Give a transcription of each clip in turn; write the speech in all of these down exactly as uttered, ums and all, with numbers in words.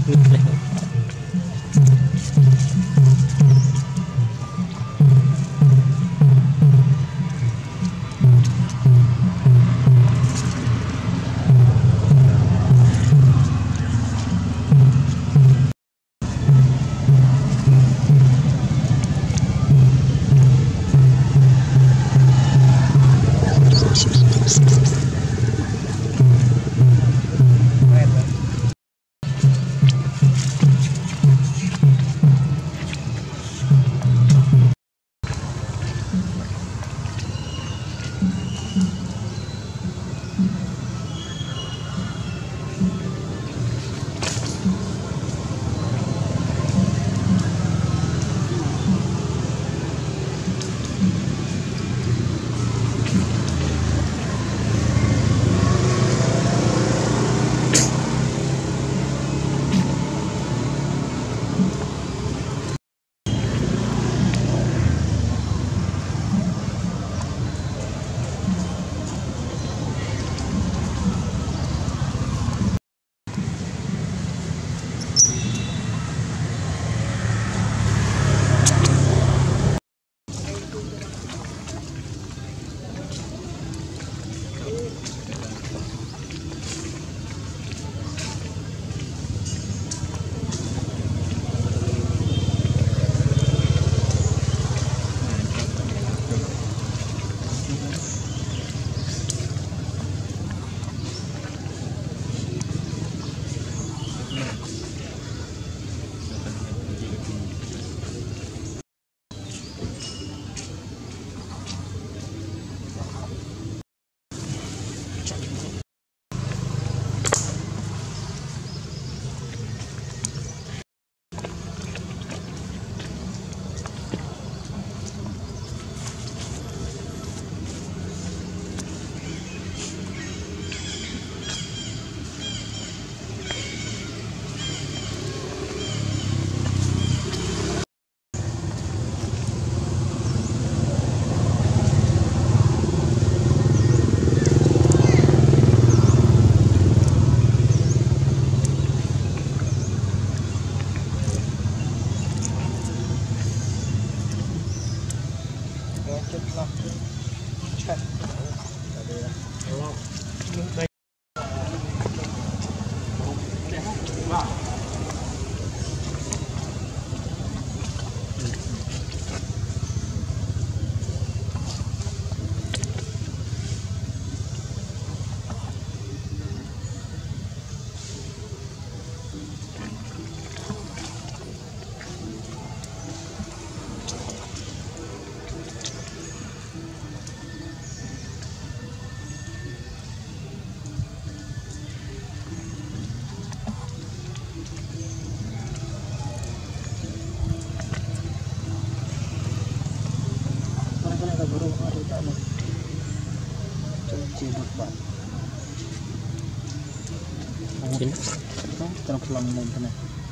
Mungkin terus lambung sana.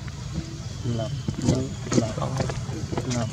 Gelap, gelap, gelap, gelap.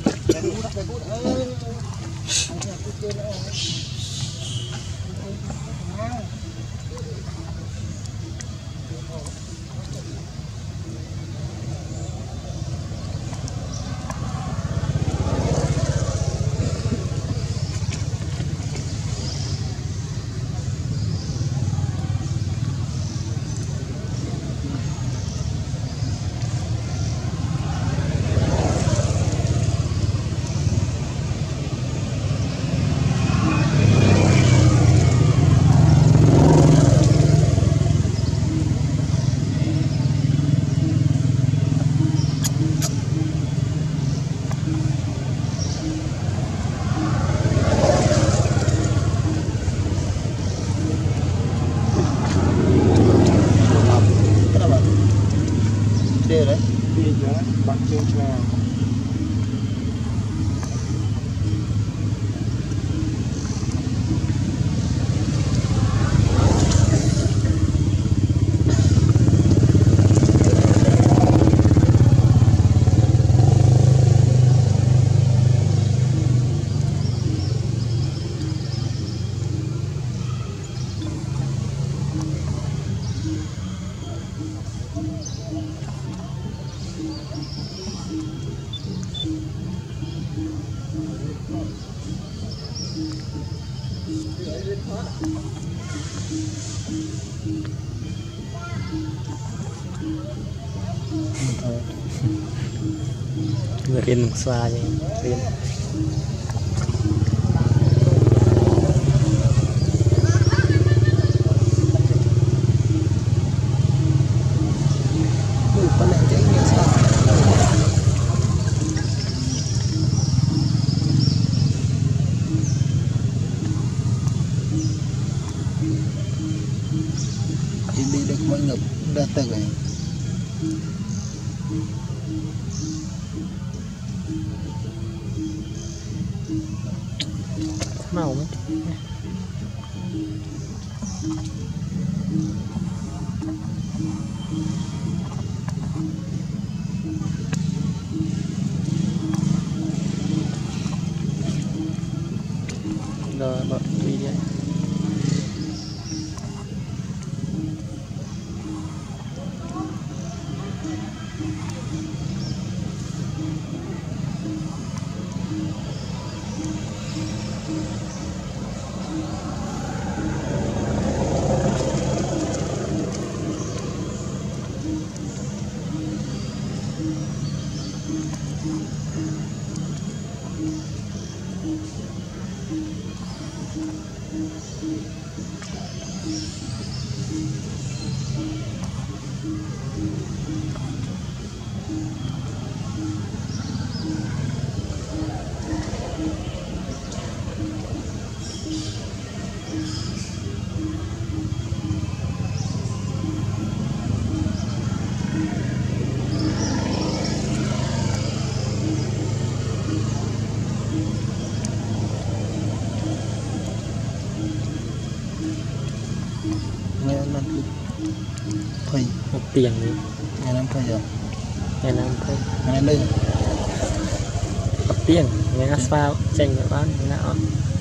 Thank you. người riêng xoa vậy riêng đi được mọi ngập đã từ này màu mấy rồi bật đi đi nghe năm phơi một tiền đi nghe năm phơi rồi ngày năm thôi nghe lưng một tiền ngày asphalt tranh các bạn như nào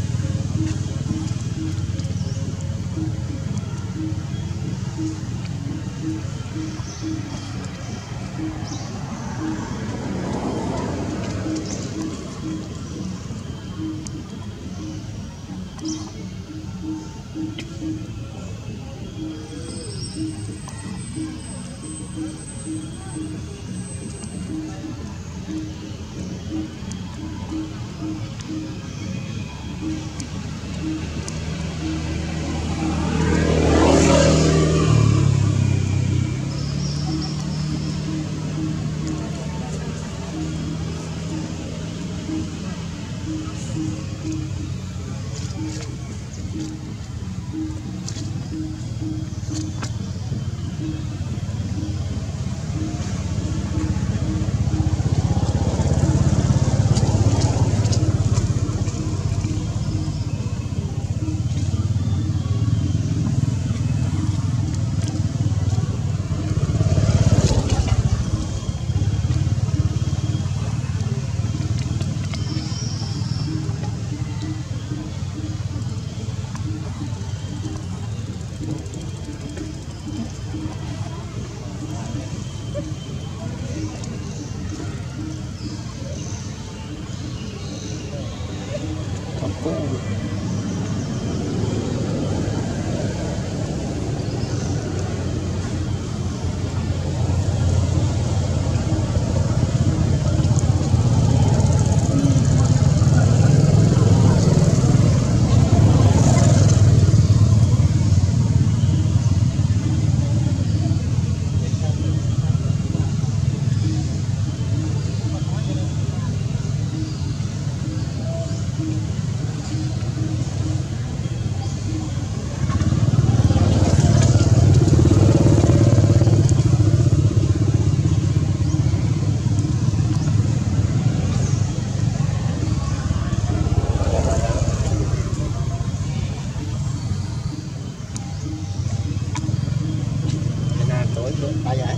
ba giải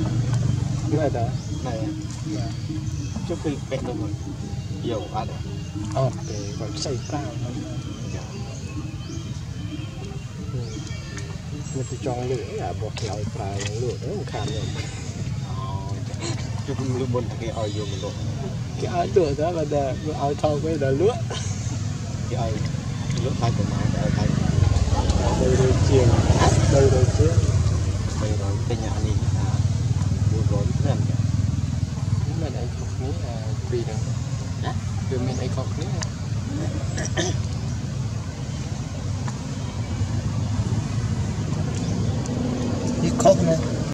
này đó này trước khi vẹn được rồi nhiều ăn ok còn xây cao mình chỉ chọn lửa là bột lòi phải lửa đó một khám rồi chụp lưu bồn cái oi vô mình luôn cái áo lửa đó là để áo thau cái là lúa cái oi lúa thay của má cái oi thay đây đây chiên đây đây chiên bây giờ cái nhà này là buồn rối rất là mình ấy không nghĩ là vì đâu, vì mình ấy không nghĩ